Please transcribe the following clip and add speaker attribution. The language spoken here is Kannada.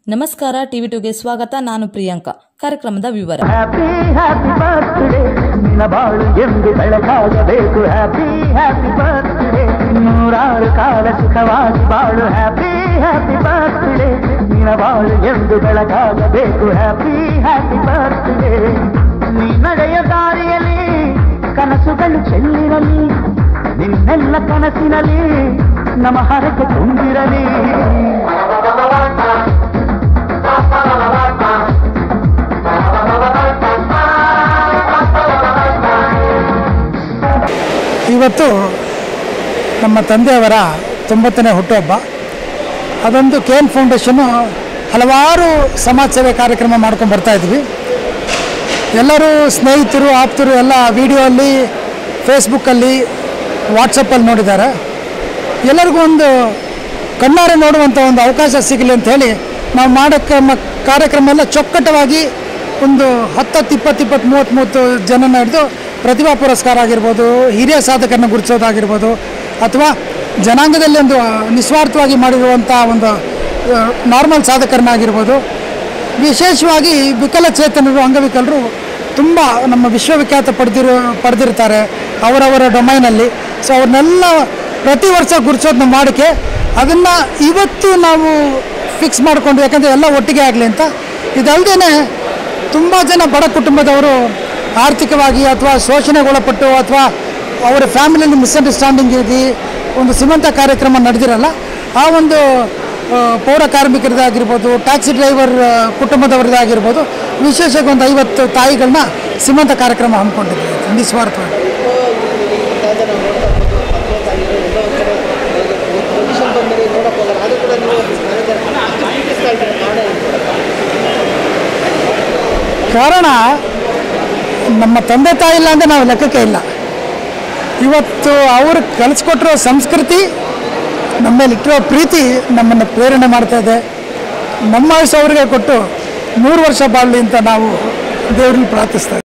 Speaker 1: ನಮಸ್ಕಾರ ಟಿವಿ2ಗೆ ಸ್ವಾಗತ. ನಾನು ಪ್ರಿಯಾಂಕಾ. ಕಾರ್ಯಕ್ರಮದ ವಿವರ.
Speaker 2: ಹ್ಯಾಪಿ ಹ್ಯಾಪಿ ಬರ್ತ್ಡೇ ನಿನ್ನ ಬಾಳು ಎಂದು ಬೆಳಕಾಗಬೇಕು. ಹ್ಯಾಪಿ ಹ್ಯಾಪಿ ಬರ್ತ್ಡೇ ನೂರಾರು ಕಾಲ ಸುಖವಾಗಿ ಬಾಳು. ಹ್ಯಾಪಿ ಹ್ಯಾಪಿ ಬರ್ತ್ಡೇ ನಿನ್ನ ಬಾಳು ಎಂದು ಬೆಳಕಾಗಬೇಕು. ಹ್ಯಾಪಿ ಹ್ಯಾಪಿ ಬರ್ತ್ಡೇ ನೀ ನಡೆಯ ದಾರಿಯಲ್ಲಿ ಕನಸುಗಳು ಚೆಲ್ಲಿರಲಿ. ನಿನ್ನೆಲ್ಲ ಕನಸಿನಲ್ಲಿ ನಮ್ಮ ಹರಕೆ ತುಂಬಿರಲಿ.
Speaker 3: ಇವತ್ತು ನಮ್ಮ ತಂದೆಯವರ 90ನೇ ಹುಟ್ಟುಹಬ್ಬ. ಅದೊಂದು KN ಫೌಂಡೇಶನ್ನು ಹಲವಾರು ಸಮಾಜ ಸೇವೆ ಕಾರ್ಯಕ್ರಮ ಮಾಡ್ಕೊಂಡು ಬರ್ತಾಯಿದ್ವಿ. ಎಲ್ಲರೂ ಸ್ನೇಹಿತರು ಆಪ್ತರು ಎಲ್ಲ ವಿಡಿಯೋ ಅಲ್ಲಿ, ಫೇಸ್ಬುಕ್ಕಲ್ಲಿ, ವಾಟ್ಸಪ್ಪಲ್ಲಿ ನೋಡಿದ್ದಾರೆ. ಎಲ್ಲರಿಗೂ ಒಂದು ಕಣ್ಣಾರೆ ನೋಡುವಂಥ ಒಂದು ಅವಕಾಶ ಸಿಗಲಿ ಅಂತ ಹೇಳಿ ನಾವು ಮಾಡೋಕ್ಕೆ ಕಾರ್ಯಕ್ರಮ ಎಲ್ಲ ಚೊಕ್ಕಟವಾಗಿ ಒಂದು 10, 20, 30 ಜನನ ಹಿಡಿದು ಪ್ರತಿಭಾ ಪುರಸ್ಕಾರ ಆಗಿರ್ಬೋದು, ಹಿರಿಯ ಸಾಧಕರನ್ನ ಗುರುತಿಸೋದಾಗಿರ್ಬೋದು, ಅಥವಾ ಜನಾಂಗದಲ್ಲಿ ಒಂದು ನಿಸ್ವಾರ್ಥವಾಗಿ ಮಾಡಿರುವಂಥ ಒಂದು ನಾರ್ಮಲ್ ಸಾಧಕರನ್ನಾಗಿರ್ಬೋದು. ವಿಶೇಷವಾಗಿ ವಿಕಲಚೇತನರು, ಅಂಗವಿಕಲರು ತುಂಬ ನಮ್ಮ ವಿಶ್ವವಿಖ್ಯಾತ ಪಡೆದಿರ್ತಾರೆ ಅವರವರ ಡೊಮೈನಲ್ಲಿ. ಸೊ ಅವ್ರನ್ನೆಲ್ಲ ಪ್ರತಿ ವರ್ಷ ಗುರುತಿಸೋದು ನಮ್ಮ ವಾಡಿಕೆ. ಅದನ್ನು ಇವತ್ತು ನಾವು ಫಿಕ್ಸ್ ಮಾಡಿಕೊಂಡು, ಯಾಕಂದರೆ ಎಲ್ಲ ಒಟ್ಟಿಗೆ ಆಗಲಿ ಅಂತ. ಇದಲ್ಲದೇ ತುಂಬ ಜನ ಬಡ ಕುಟುಂಬದವರು ಆರ್ಥಿಕವಾಗಿ ಅಥವಾ ಶೋಷಣೆಗೊಳಪಟ್ಟು ಅಥವಾ ಅವರ ಫ್ಯಾಮಿಲಿಯಲ್ಲಿ ಮಿಸ್ಅಂಡರ್ಸ್ಟ್ಯಾಂಡಿಂಗ್ ಆಗಿ ಒಂದು ಶ್ರೀಮಂತ ಕಾರ್ಯಕ್ರಮ ನಡೆದಿರಲ್ಲ. ಆ ಒಂದು ಪೌರ ಕಾರ್ಮಿಕರದಾಗಿರ್ಬೋದು, ಟ್ಯಾಕ್ಸಿ ಡ್ರೈವರ್ ಕುಟುಂಬದವರದಾಗಿರ್ಬೋದು, ವಿಶೇಷವಾಗಿ ಒಂದು 50 ತಾಯಿಗಳನ್ನ ಶ್ರೀಮಂತ ಕಾರ್ಯಕ್ರಮ ಹಮ್ಮಿಕೊಂಡಿದ್ದೀವಿ ನಿಸ್ವಾರ್ಥವಾಗಿ. ಕಾರಣ ನಮ್ಮ ತಂದೆ ತಾಯಿ ಇಲ್ಲ ಅಂದರೆ ನಾವು ಲೆಕ್ಕಕ್ಕೆ ಇಲ್ಲ. ಇವತ್ತು ಅವರು ಕಲಿಸ್ಕೊಟ್ಟಿರೋ ಸಂಸ್ಕೃತಿ, ನಮ್ಮಲ್ಲಿಟ್ಟಿರೋ ಪ್ರೀತಿ ನಮ್ಮನ್ನು ಪ್ರೇರಣೆ ಮಾಡ್ತಾಯಿದೆ. ನಮ್ಮ ವಯಸ್ಸು ಅವರಿಗೆ ಕೊಟ್ಟು 100 ವರ್ಷ ಬಾಳಲಿ ಅಂತ ನಾವು ದೇವ್ರನ್ನ ಪ್ರಾರ್ಥಿಸ್ತಾ ಇದ್ದೀವಿ.